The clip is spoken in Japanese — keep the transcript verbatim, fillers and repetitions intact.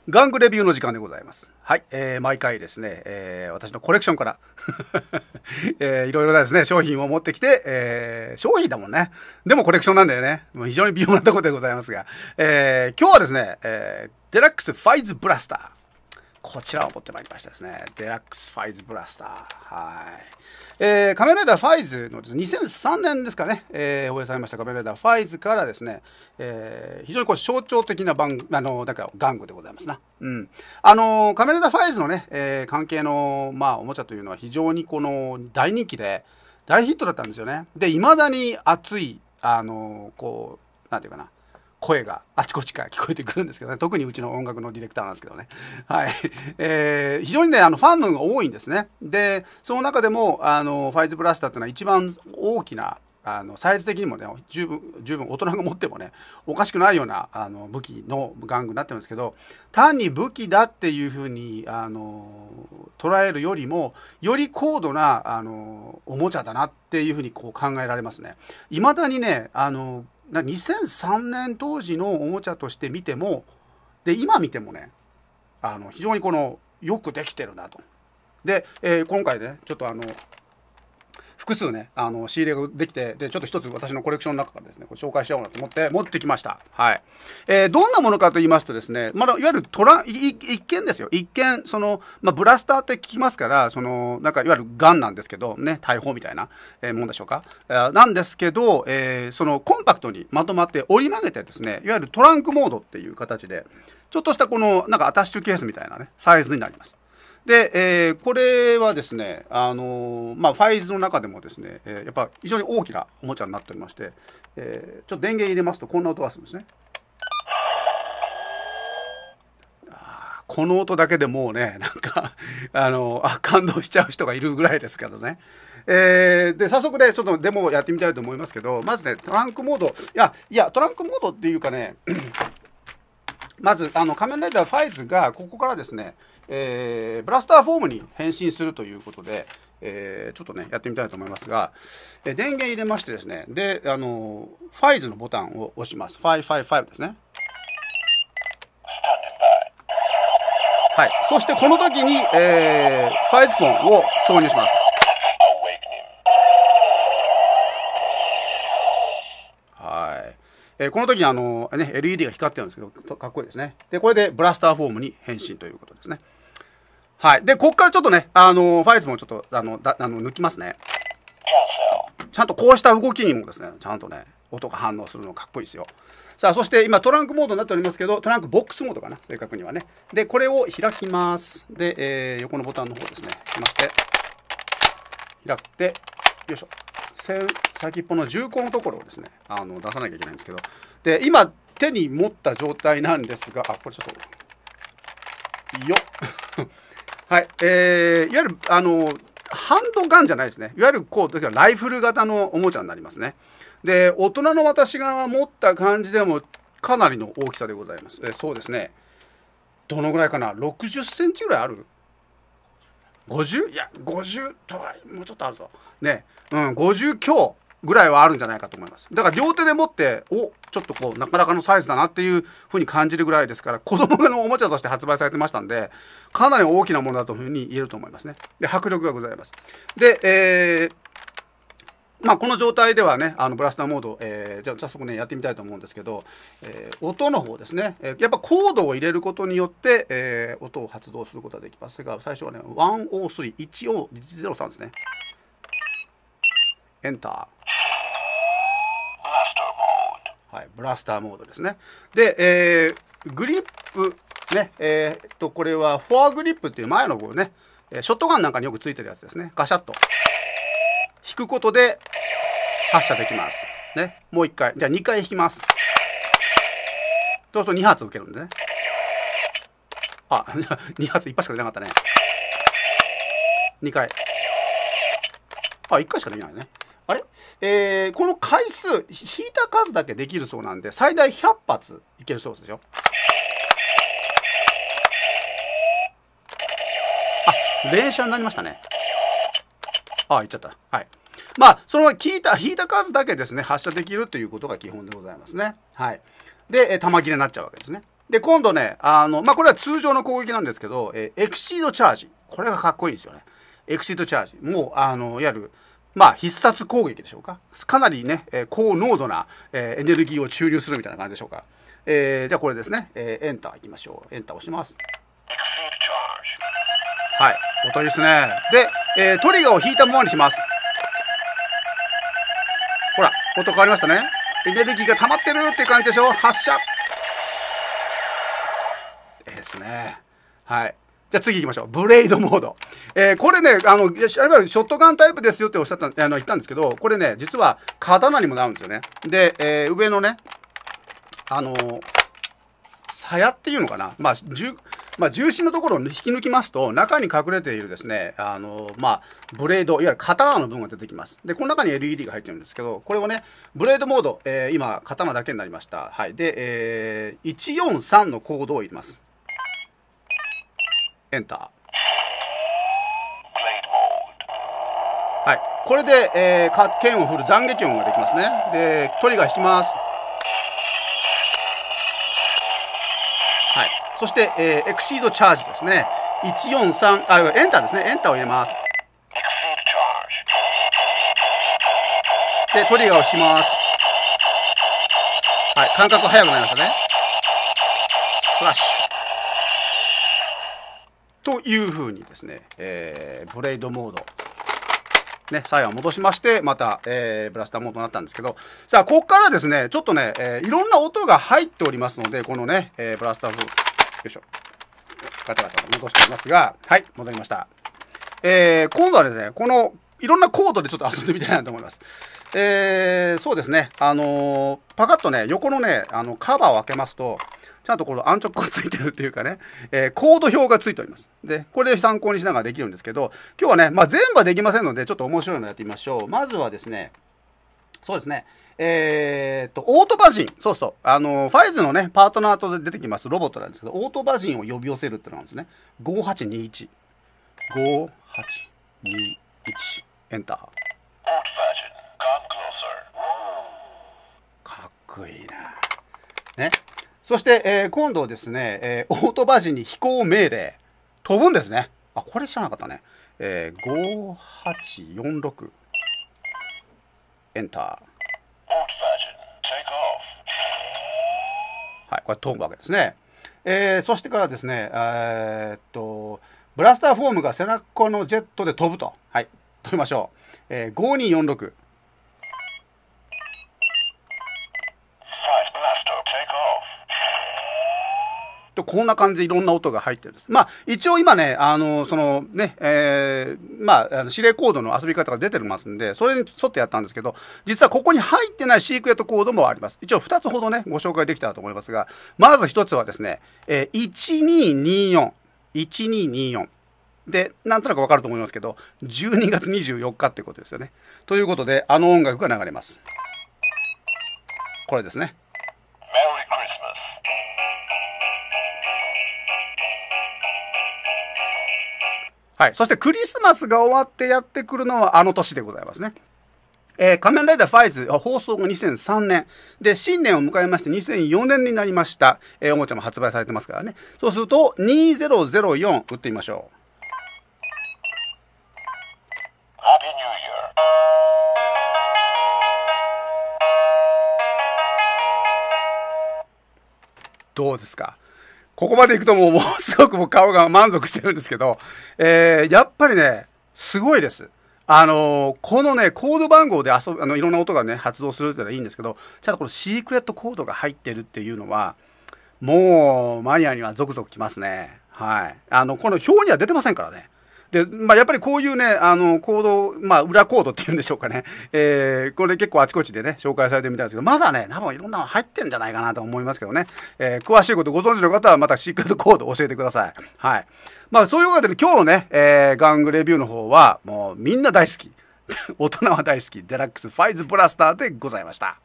玩具レビューの時間でございます。はい、えー、毎回ですね、えー、私のコレクションから、えー、いろいろなですね、商品を持ってきて、えー、商品だもんね。でもコレクションなんだよね。もう非常に微妙なところでございますが、えー、今日はですね、えー、デラックスファイズブラスター。こちらを持ってまいりましたですね。デラックスファイズブラスター。はい。えー、仮面ライダーファイズのにせんさんねんですかね、えー、放映されました仮面ライダーファイズからですね、えー、非常にこう象徴的な番あのだから玩具でございますな。うん。あのー、仮面ライダーファイズのね、えー、関係の、まあ、おもちゃというのは非常にこの大人気で、大ヒットだったんですよね。で、いまだに熱い、あのー、こう、なんていうかな、声があちこちから聞こえてくるんですけどね。特にうちの音楽のディレクターなんですけどね。はい。えー、非常にね、あの、ファンのが多いんですね。で、その中でも、あの、ファイズブラスターっていうのは一番大きな、あの、サイズ的にもね、十分、十分大人が持ってもね、おかしくないような、あの、武器の玩具になってるんですけど、単に武器だっていうふうに、あの、捉えるよりも、より高度な、あの、おもちゃだなっていうふうにこう考えられますね。未だにね、あの、にせんさんねん当時のおもちゃとして見ても、で今見てもね、あの非常にこのよくできてるなと。で、えー、今回ねちょっとあの複数ねあの仕入れができて、でちょっと一つ私のコレクションの中からですねこれ紹介しようなと思って持ってきました。はい。えー、どんなものかと言いますとですね、まだいわゆるトラ一見ですよ。一見その、まあ、ブラスターって聞きますから、そのなんかいわゆるガンなんですけどね、大砲みたいな、えー、もんでしょうか。えー、なんですけど、えー、そのコンパクトにまとまって折り曲げてですね、いわゆるトランクモードっていう形でちょっとしたこのなんかアタッシュケースみたいなねサイズになります。で、えー、これはですね、あのー、まあ、ファイズの中でもですね、えー、やっぱ非常に大きなおもちゃになっておりまして、えー、ちょっと電源入れますとこんな音がするんですね。あこの音だけでもうね、なんか、あのー、あ、感動しちゃう人がいるぐらいですからね。えー、で、早速ね、ちょっとデモをやってみたいと思いますけど、まずね、トランクモード、いや、いや、トランクモードっていうかね、まず、あの、仮面ライダーファイズが、ここからですね、えー、ブラスターフォームに変身するということで、えー、ちょっとね、やってみたいと思いますが、えー、電源入れましてですね、で、あの、ファイズのボタンを押します。ファイブファイブファイブですね。はい。そして、この時に、えー、ファイズフォンを挿入します。はい。えー、この時にあの、ね、エルイーディー が光ってるんですけど、かっこいいですね。で、これでブラスターフォームに変身ということですね。はい。で、ここからちょっとね、あの、ファイズもちょっと、あの、だあの抜きますね。ちゃんとこうした動きにもですね、ちゃんとね、音が反応するのかっこいいですよ。さあ、そして今トランクモードになっておりますけど、トランクボックスモードかな、正確にはね。で、これを開きます。で、えー、横のボタンの方ですね、しまして、開くて、よいしょ。先っぽの銃口のところをですね、あの出さなきゃいけないんですけど、で、今、手に持った状態なんですが、あ、これちょっと、よっ。はい、えー、いわゆる、あの、ハンドガンじゃないですね。いわゆる、こう、だからライフル型のおもちゃになりますね。で、大人の私が持った感じでも、かなりの大きさでございます。えそうですね。どのぐらいかな、ろくじゅっセンチぐらいある？ ごじゅう？ いや、ごじゅうとは、もうちょっとあるぞ。ね、うん、ごじゅう強ぐらいはあるんじゃないかと思います。だから両手で持って、お、ちょっとこう、なかなかのサイズだなっていうふうに感じるぐらいですから、子供のおもちゃとして発売されてましたんで、かなり大きなものだというふうに言えると思いますね。で、迫力がございます。で、えー、まあ、この状態ではね、あのブラスターモード、えー、じゃあ早速ね、やってみたいと思うんですけど、えー、音の方ですね、えー、やっぱコードを入れることによって、えー、音を発動することができますが、最初はね、いちまるさん、いちまるさんですね。エンター。はい、ブラスターモードですね。で、えー、グリップ、ね、えー、っと、これはフォアグリップっていう前の方ね、ショットガンなんかによくついてるやつですね。ガシャッと。引くことで発射できます。ね、もういっかい。じゃあにかい引きます。そうするとに発受けるんでね。あ、に発いっ発しか出なかったね。にかい。あ、いっかいしかできないね。あれ、えー、この回数、引いた数だけできるそうなんで、最大ひゃっ発いけるそうですよ。あ、連射になりましたね。あ、いっちゃった。はい。まあ、その引いた、引いた数だけですね、発射できるということが基本でございますね。はい。で、弾切れになっちゃうわけですね。 で、今度ね、あの、まあ、これは通常の攻撃なんですけど、えー、エクシードチャージ。これがかっこいいんですよね。エクシードチャージ。もう、あの、いわゆる、まあ、必殺攻撃でしょうか。かなりね、えー、高濃度な、えー、エネルギーを注入するみたいな感じでしょうか。えー、じゃあこれですね、えー、エンターいきましょう。エンター押します。はい、音いいですね。で、えー、トリガーを引いたままにします。ほら、音変わりましたね。エネルギーが溜まってるって感じでしょ。発射。ええですね。はい。じゃあ次行きましょう。ブレイドモード。えー、これね、あの、いわゆるショットガンタイプですよっておっしゃった、あの、言ったんですけど、これね、実は刀にもなるんですよね。で、えー、上のね、あの、鞘っていうのかな。まあ、重、まあ、重心のところを引き抜きますと、中に隠れているですね、あの、まあ、ブレード、いわゆる刀の部分が出てきます。で、この中に エルイーディー が入ってるんですけど、これをね、ブレードモード、えー、今、刀だけになりました。はい。で、えー、いちよんさんのコードを入れます。エンター。はい。これで、えー、剣を振る斬撃音ができますね。で、トリガー引きます。はい。そして、えー、エクシードチャージですね。いちよんさん、あ、エンターですね。エンターを入れます。で、トリガーを引きます。はい。感覚速くなりましたね。スラッシュ。というふうにですね、えー、ブレイドモード。ね、サイヤを戻しまして、また、えー、ブラスターモードになったんですけど、さあ、ここからですね、ちょっとね、えー、いろんな音が入っておりますので、このね、えー、ブラスター風、よいしょ、ガチャガチャと戻しておりますが、はい、戻りました。えー、今度はですね、この、いろんなコードでちょっと遊んでみたいなと思います。えー、そうですね、あのー、パカッとね、横のね、あの、カバーを開けますと、ちゃんとこの安直がついてるっていうかね、えー、コード表がついております。で、これで参考にしながらできるんですけど、今日はね、まあ、全部はできませんので、ちょっと面白いのやってみましょう。まずはですね、そうですね、えー、っと、オートバジン。そうそう。あの、ファイズのね、パートナーと出てきますロボットなんですけど、オートバジンを呼び寄せるっていうのがあるんですね。ごはちにいち。ごはちにいち。エンター。かっこいいな。ね。そして、えー、今度ですね、えー、オートバジンに飛行命令。飛ぶんですね。あ、これ知らなかったね。えー、ごはちよんろく。エンター。はい、これ飛ぶわけですね。えー、そしてからですね、えー、っと、ブラスターフォームが背中のジェットで飛ぶと。はい、飛びましょう。えー、ごによんろく。とこんな感じでいろんな音が入ってるんです。まあ、一応今ね、あの、そのね、えー、まあ、指令コードの遊び方が出てますんで、それに沿ってやったんですけど、実はここに入ってないシークレットコードもあります。一応ふたつほどね、ご紹介できたらと思いますが、まずひとつはですね、えー、いちにによん。いちにによん。で、なんとなくわかると思いますけど、じゅうにがつにじゅうよっかってことですよね。ということで、あの音楽が流れます。これですね。はい。そしてクリスマスが終わってやってくるのはあの年でございますね。えー、仮面ライダーファイズ放送がにせんさんねん。で、新年を迎えましてにせんよねんになりました。えー、おもちゃも発売されてますからね。そうすると、にせんよん打ってみましょう。どうですか？ここまでいくともう、もうすごくもう顔が満足してるんですけど、えー、やっぱりね、すごいです。あのー、このね、コード番号で遊ぶ、あの、いろんな音がね、発動するっていうのはいいんですけど、ちゃんとこのシークレットコードが入ってるっていうのは、もう、マニアにはゾクゾクきますね。はい。あの、この表には出てませんからね。で、まあ、やっぱりこういうね、あの、コード、まあ、裏コードっていうんでしょうかね。えー、これ結構あちこちでね、紹介されてみたんですけど、まだね、多分いろんなの入ってんじゃないかなと思いますけどね。えー、詳しいことご存知の方はまたシークレットコード教えてください。はい。まあ、そういうわけで、ね、今日のね、えー、玩具レビューの方は、もうみんな大好き。大人は大好き。デラックスファイズブラスターでございました。